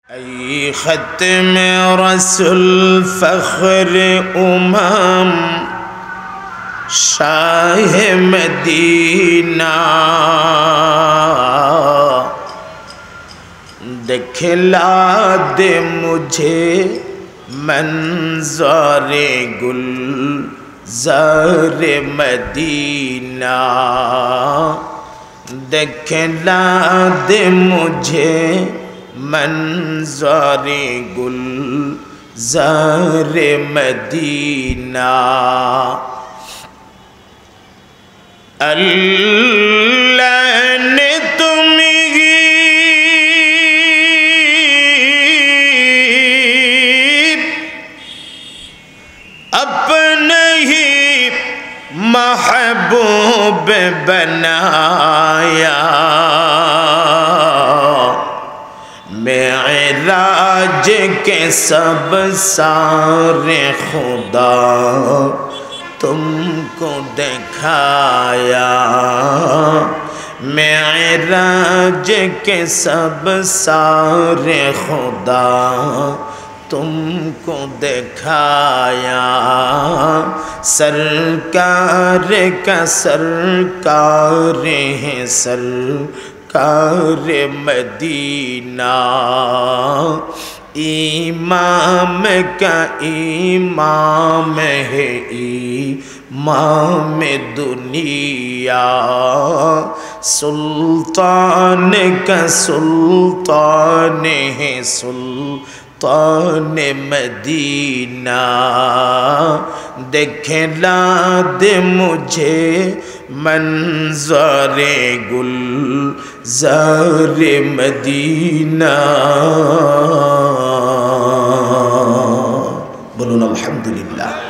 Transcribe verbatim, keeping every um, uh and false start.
ای ختم رسول فخر امم شاہ مدینہ دکھلا دے مجھے منظر گل زار مدینہ دکھلا دے مجھے منظر گل زار مدینہ اللہ نے تمہیں اپنے ہی محبوب بنایا معراج کے سب سارے خدا تم کو دکھایا معراج کے سب سارے خدا تم کو دکھایا سرکار کا سرکار ہے سرکار مدینہ امام کا امام ہے امام دنیا سلطان کا سلطان ہے سلطان مدینہ دکھلا دے مجھے منظر گل زار مدینہ بولو الحمدللہ.